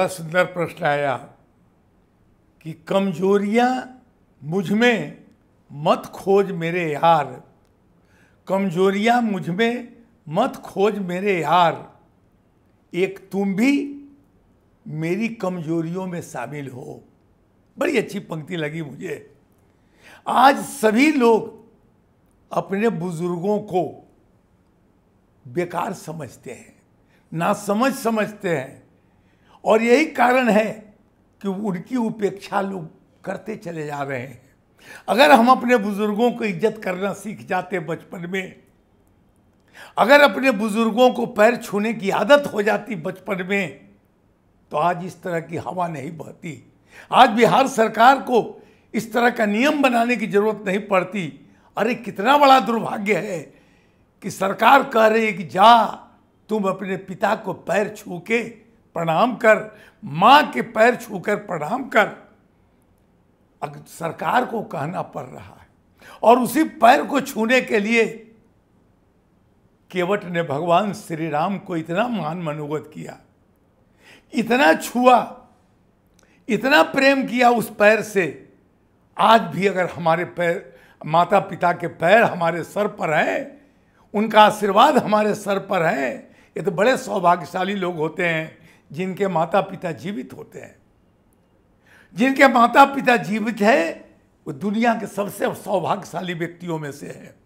बड़ा सुंदर प्रश्न आया कि कमजोरियां मुझ में मत खोज मेरे यार, कमजोरियां मुझ में मत खोज मेरे यार, एक तुम भी मेरी कमजोरियों में शामिल हो। बड़ी अच्छी पंक्ति लगी मुझे। आज सभी लोग अपने बुजुर्गों को बेकार समझते हैं, नासमझ समझते हैं, और यही कारण है कि उनकी उपेक्षा लोग करते चले जा रहे हैं। अगर हम अपने बुजुर्गों को इज्जत करना सीख जाते बचपन में, अगर अपने बुजुर्गों को पैर छूने की आदत हो जाती बचपन में, तो आज इस तरह की हवा नहीं बहती। आज बिहार सरकार को इस तरह का नियम बनाने की जरूरत नहीं पड़ती। अरे कितना बड़ा दुर्भाग्य है कि सरकार कह रही है कि जा तुम अपने पिता को पैर छू के प्रणाम कर, माँ के पैर छूकर प्रणाम कर। अगर सरकार को कहना पड़ रहा है, और उसी पैर को छूने के लिए केवट ने भगवान श्री राम को इतना मान मनोगत किया, इतना छुआ, इतना प्रेम किया उस पैर से। आज भी अगर हमारे पैर, माता पिता के पैर हमारे सर पर हैं, उनका आशीर्वाद हमारे सर पर है, ये तो बड़े सौभाग्यशाली लोग होते हैं जिनके माता पिता जीवित होते हैं। जिनके माता पिता जीवित है वो दुनिया के सबसे सौभाग्यशाली व्यक्तियों में से है।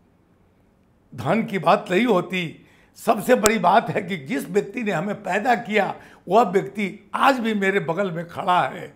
धन की बात नहीं होती, सबसे बड़ी बात है कि जिस व्यक्ति ने हमें पैदा किया वह व्यक्ति आज भी मेरे बगल में खड़ा है,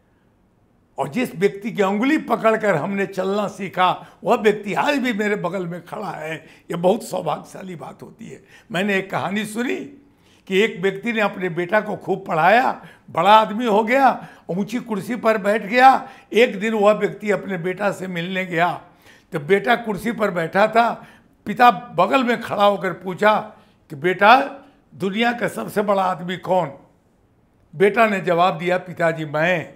और जिस व्यक्ति की अंगुली पकड़कर हमने चलना सीखा वह व्यक्ति आज भी मेरे बगल में खड़ा है। यह बहुत सौभाग्यशाली बात होती है। मैंने एक कहानी सुनी कि एक व्यक्ति ने अपने बेटा को खूब पढ़ाया, बड़ा आदमी हो गया, ऊंची कुर्सी पर बैठ गया। एक दिन वह व्यक्ति अपने बेटा से मिलने गया, तो बेटा कुर्सी पर बैठा था, पिता बगल में खड़ा होकर पूछा कि बेटा दुनिया का सबसे बड़ा आदमी कौन? बेटा ने जवाब दिया, पिताजी मैं।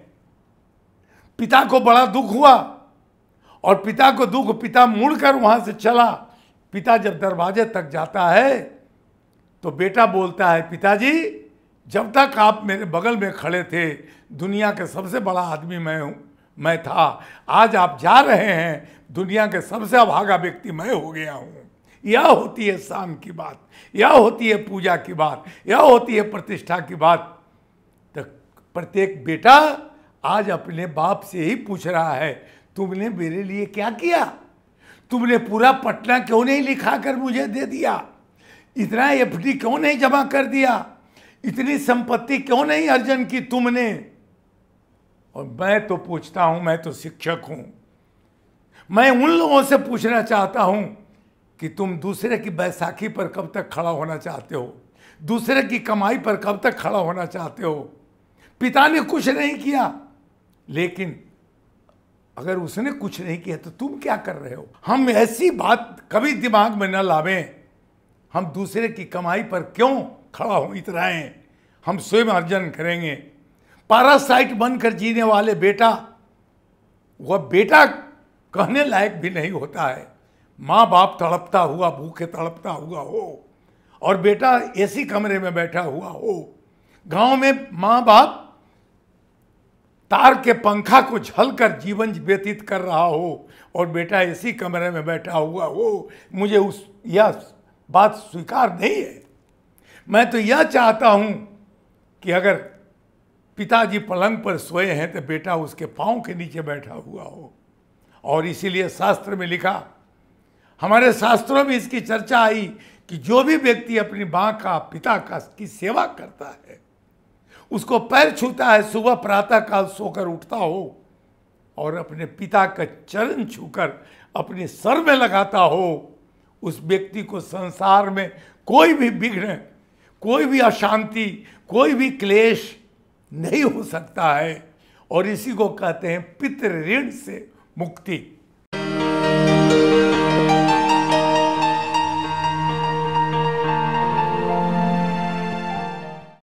पिता को बड़ा दुख हुआ, और पिता को दुख, पिता मुड़कर वहां से चला। पिता जब दरवाजे तक जाता है तो बेटा बोलता है, पिताजी जब तक आप मेरे बगल में खड़े थे दुनिया का सबसे बड़ा आदमी मैं था, आज आप जा रहे हैं, दुनिया के सबसे अभागा व्यक्ति मैं हो गया हूँ। यह होती है शान की बात, यह होती है पूजा की बात, यह होती है प्रतिष्ठा की बात। तो प्रत्येक बेटा आज अपने बाप से ही पूछ रहा है, तुमने मेरे लिए क्या किया? तुमने पूरा पटना क्यों नहीं लिखा कर मुझे दे दिया? इतना एफडी क्यों नहीं जमा कर दिया? इतनी संपत्ति क्यों नहीं अर्जन की तुमने? और मैं तो पूछता हूं, मैं तो शिक्षक हूं, मैं उन लोगों से पूछना चाहता हूं कि तुम दूसरे की बैसाखी पर कब तक खड़ा होना चाहते हो? दूसरे की कमाई पर कब तक खड़ा होना चाहते हो? पिता ने कुछ नहीं किया, लेकिन अगर उसने कुछ नहीं किया तो तुम क्या कर रहे हो? हम ऐसी बात कभी दिमाग में न लावें। हम दूसरे की कमाई पर क्यों खड़ा हो इतराएं? हम स्वयं अर्जन करेंगे। पैरासाइट बनकर जीने वाले बेटा, वह बेटा कहने लायक भी नहीं होता है। माँ बाप तड़पता हुआ, भूखे तड़पता हुआ हो, और बेटा एसी कमरे में बैठा हुआ हो। गांव में माँ बाप तार के पंखा को झलकर जीवन व्यतीत कर रहा हो, और बेटा एसी कमरे में बैठा हुआ हो। मुझे यह बात स्वीकार नहीं है। मैं तो यह चाहता हूं कि अगर पिताजी पलंग पर सोए हैं तो बेटा उसके पांव के नीचे बैठा हुआ हो। और इसीलिए शास्त्र में लिखा, हमारे शास्त्रों में इसकी चर्चा आई कि जो भी व्यक्ति अपनी माँ का, पिता का की सेवा करता है, उसको पैर छूता है, सुबह प्रातः काल सोकर उठता हो और अपने पिता का चरण छूकर अपने सर में लगाता हो, उस व्यक्ति को संसार में कोई भी विघ्न, कोई भी अशांति, कोई भी क्लेश नहीं हो सकता है। और इसी को कहते हैं पितृ ऋण से मुक्ति।